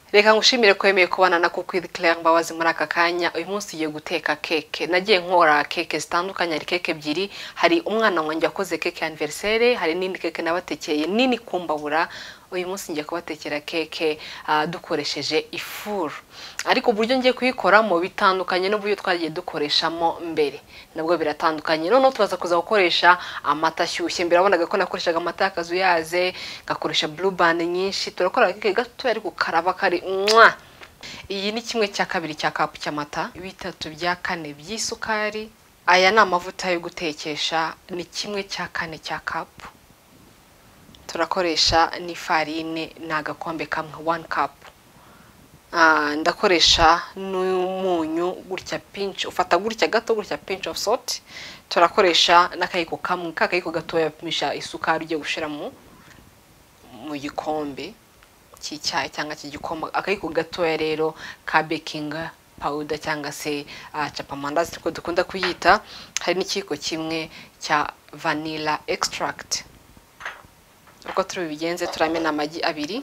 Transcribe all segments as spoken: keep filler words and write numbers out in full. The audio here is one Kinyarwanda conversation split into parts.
Reka ngushimire ko yemeye kubana na kuko Claire Mbabazi muri aka kanya. Uyu munsi tugiye guteka keke. Nagiye nkora keke zitandukanye, ari keke ebyiri. Hari umwana wanjye yakoze keke anniversaire, hari n'indi keke nabatekeye nini kumbabura. Uyu munsi ngiye kubatekera keke uh, dukoresheje ifuru. Ariko uburyo ngiye kuyikoramo bitandukanye n'uburyo twagiye dukoreshamo mbere. Nabwo biratandukanye. None turaza kuza gukoresha amata ashyushye. Mbere wabonaga ko nakoreshaga amata akazuyaze, gakoresha blue band nyinshi. Turakora keke gato ari gukaraba kari mwa. Iyi ni kimwe cya kabiri cya kapu cy'amata, bitatu bya kane by'isukari. Aya ni amavuta yo gutekesha, ni kimwe cya kane cya kapu. Turakoresha n'ifarine n'agakombe kamwe one cup. Ah, ndakoresha n'umunyu gutya pinch, ufata gutya gato gutya pinch of salt. Turakoresha n'akayiko kamwe, kakayiko gato yapimisha isukari ugiye gushira mu mu gikombe cy'icyayi cyangwa cy'igikoma. Akayiko gato rero ka baking powder cyangwa se uh, chapamandazi tuko dukunda kuyita. Hari n'ikiko kimwe cya vanilla extract. Uko turi bigenze turamena amagi abiri.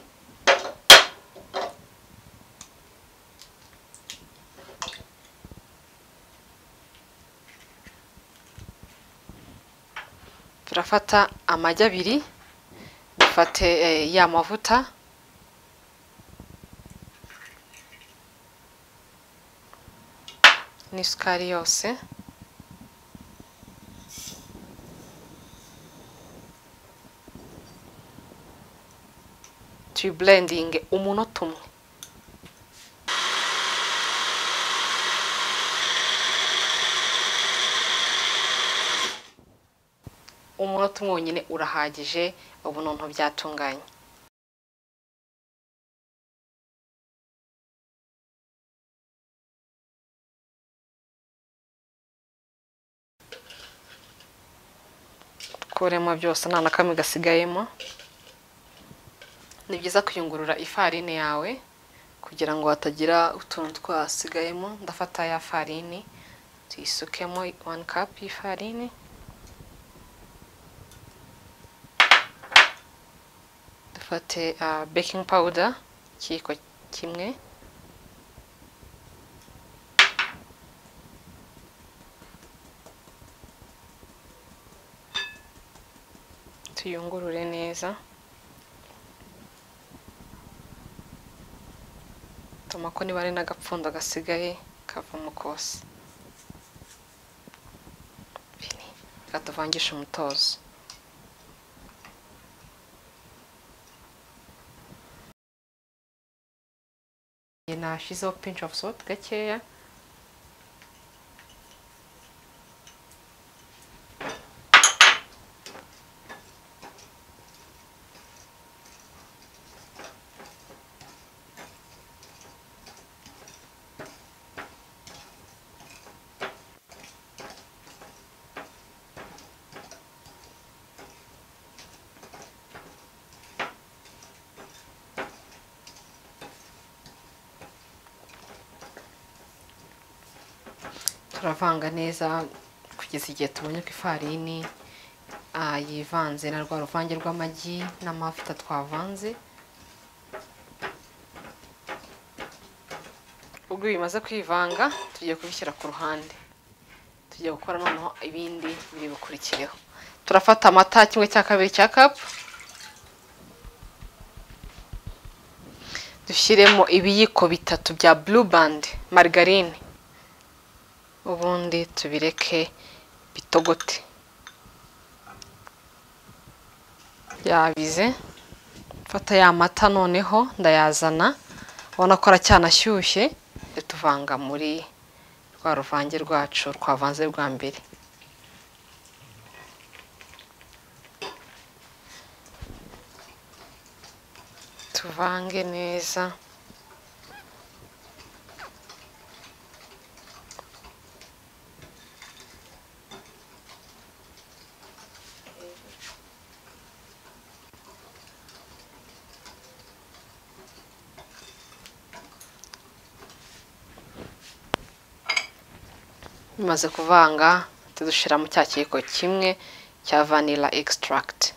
Turafata amagi abiri, dufate eh, ya mavuta. N'isukari yose. Tu blending umunota umwe. Umunota umwe wonyine urahagije, ubu nonto byatunganye. Kuremo byose nta nakamwe gasigayemo. Ni byiza kuyungurura ifarine yawe kugira ngo hatagira utuntu twasigayemo. Ndafata ya farini tuyisukemo one cup y'ifarine. Dufate uh, baking powder kiko kimwe. Tuyungurure neza. Tomako niba ari n'agapfundo gasigaye kavamo kose. Bini katuvangisha umutozo. Nashizeho pinch of salt gakeya. Turavanga neza kugeza igihe tubonye ko ifarini ah yivanze na rwa ruvange rw'amagi n'amavuta twavanze. Ubwo bimaze kwivanga tugiye kubishyira ku ruhande. Tugiye gukora noneho ibindi biri bukurikireho. Turafata amata kimwe cya kabiri cya cup. Dushyiremo ibiyiko bitatu bya blue band margarine. Ubundi tubireke bitogote. Yabize. Fata ya mata noneho ndayazana. Ubona ko aracyanashyushye. Tuvanga muri rwa ruvange rwacu twavanze rwa mbere. Tuvange neza. Bimaze kuvanga tudushiramo cya kiyiko kimwe cya vanilla extract.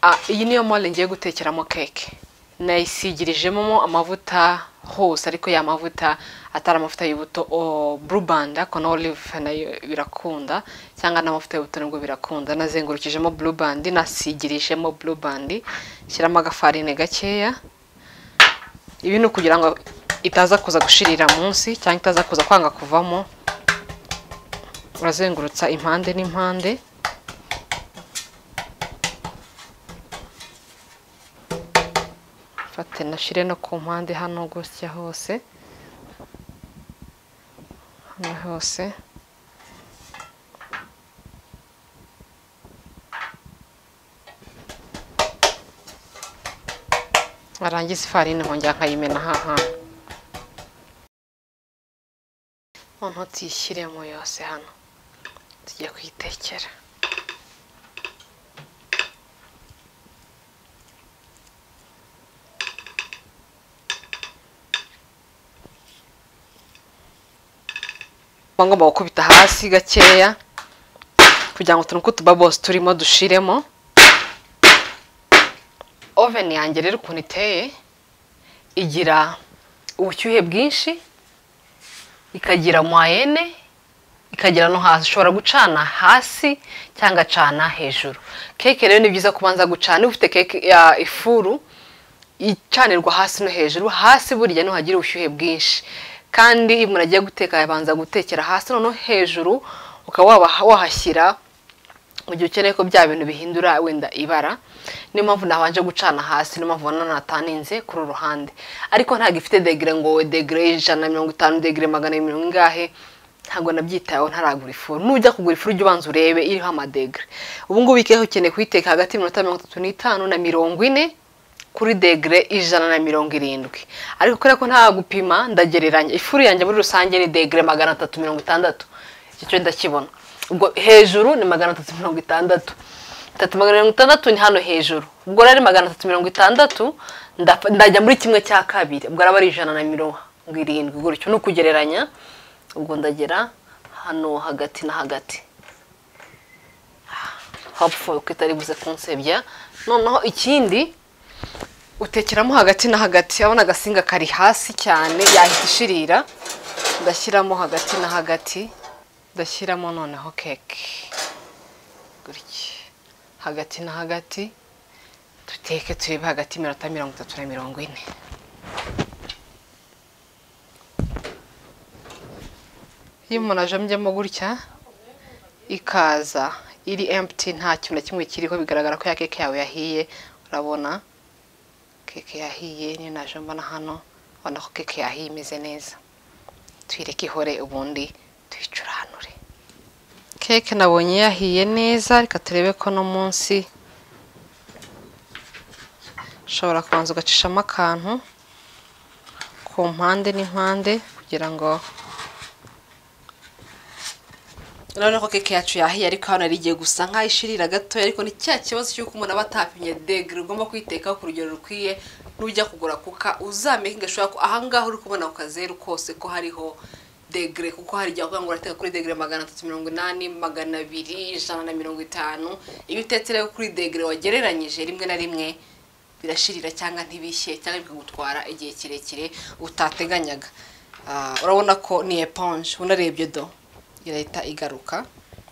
ah iyi niyo mole ngiye gutekeramo cake nayisigirijemo amavuta hose ariko ya mavuta atari amavuta y'ubuto o blue band ako na olive nayo birakunda cyangwa n'amavuta y'ubuto nibwo birakunda nazengurukijemo blue band nasigirijemo blue band shyiramo agafarine gakeya ibi no kugira ngo itaza kuza gushirira munsi cyangwa itaza kuza kwanga kuvamo urazengurutsa impande n'impande fate nashire no ku mpande hano gusya hose hano hose arangiza ifarine nkongera nkayimena haha none tuyishyiremo yose hano tugiye kuyitekera ngomba gukubita hasi gakeya kugira ngo tunuko tubabos turimo dushiremo oven yanjye rero ukuntu iteye igira ubushyuhe bwinshi ikagira moyenne ikagira no hasi ushobora gucana hasi cyangwa cana hejuru cake rero ni byiza kubanza gucana ufite cake ya ifuru icanirwa hasi no hejuru hasi burya no hagira ubushyuhe bwinshi kandi iyo umuntu agiye guteka yabanza gutekera hasi no hejuru ukaba wahashyira mu gihe ukeneye ko bya bintu bihindura wenda ibara niyo mpamvu nabanje gucana hasi niyo mpamvu nataninze kuri uruhande ariko ntago ifite degree ngo degree ijana na mirongo itanu degree magana abiri mirongo ingahe ntago nabyitayeho ntaragura ifuru nujya kugura ifuru ujye ubanza urebe iriho amadegree ubu ngubu ikeho ukeneye kuyiteka hagati y'iminota mirongo itatu n'itanu na mirongo ine kuri degree ijana na mirongo irindwi ariko kore ko nta gupima ndagereranya ifuru yanjye muri rusange ni degree magana atatu mirongo itandatu icyo cyo ndakibona ubwo hejuru ni magana atatu mirongo itandatu tatu magana mirongo itandatu ni hano hejuru ubwo rari magana atatu mirongo itandatu ndajya muri kimwe cya kabiri ubwo araba ari ijana na mirongo irindwi gutyo no kugereranya ubwo ndagera hano hagati na hagati hopeful ko itari buze kunsebya noneho ikindi utekeramo hagati na hagati abona agasinga kari hasi cyane yahita ishirira ndashyiramo hagati na hagati ndashyiramo noneho cake gutya hagati na hagati tuteke turebe hagati minota mirongo itatu na mirongo ine iyo umuntu ajambyemo gutya ikaza iri empty nta kintu na kimwe kiriho bigaragara ko ya cake yawe yahiye urabona cake yahiye ni naje mbona hano ubona ko cake yahiye imeze neza tuyireke ihore ubundi tuyicuranure cake nabonye yahiye neza reka turebe ko no munsi ushobora kubanza ugacishamo akantu ku mpande n'impande kugira ngo urabona ko cake yacu yahiye ariko hano ari igiye gusa nkaho ishirira gato ariko ni cya kibazo cy'uko umuntu aba atapimye degree ugomba kwiteka ku rugero rukwiye n'ujya kugura kuka uzameke ngashobora ko aha ngaho uri kubona ku kazeru kose ko hariho degree kuko hari igihe ngo urateka kuri degree magana atatu mirongo inani magana abiri ijana na mirongo itanu iyo utetse rero kuri degree wagereranyije rimwe na rimwe birashirira cyangwa ntibishye cyangwa bikagutwara igihe kirekire utateganyaga urabona ko ni eponge unarebye do irahita igaruka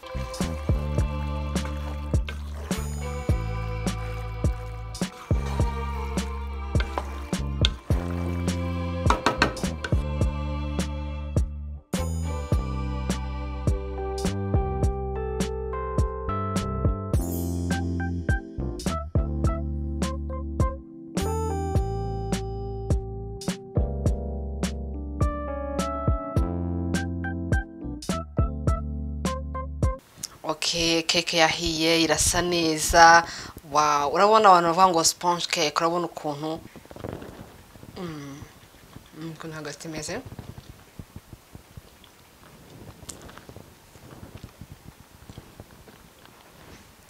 Okay, cake yahiye irasa neza. Wow, urabona abantu bavuga ngo sponge cake, urabona ukuntu mm ukuntu hagati meze.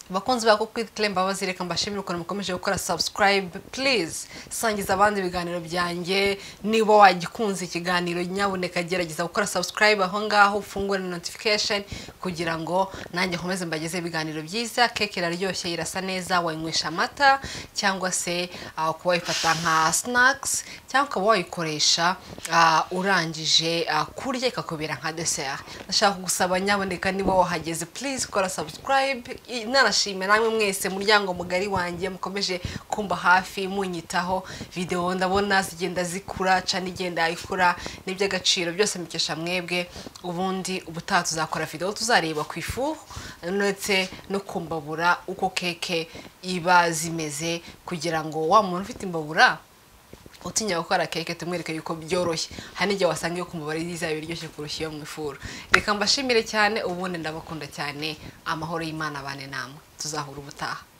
bakunzi bako kwitclaim babazi reka mbashimire uko mukomeje gukora subscribe please sangiza abandi biganiro byanjye niba wagikunze ikiganiro nyabuneka gerageza gukora subscribe aho ngaho ufungure notification kugira ngo nanjye nkomeze mbageze ibiganiro byiza keke iraryoshye irasa neza wayinywesha amata cyangwa se uh, kuba ifata nka snacks cyangwa kuba wayikoresha uh, urangije uh, kurya ikakubera nka dessert ndashaka kugusaba nyabuneka niba wahageze please kora subscribe shime namwe mwese muryango mugari wanje mukomeje kumba hafi munyitaho video ndabona zigenda zikura cyane igenda ikura nibyo gaciro byose mikesha mwebwe ubundi ubutaha tuzakora video tuzareba ku ifu ndetse no kumbabura uko keke iba zimeze kugira ngo wa muntu ufite imbabura utinya gukora keke tumwereke yuko byoroshye hanije wasanga yo kumbabara yiza biryoshye kurushiyo mu ifuru reka mbashimire cyane ubundi ndabakunda cyane amahoro y'Imana bane namwe tuzahura ubutaha.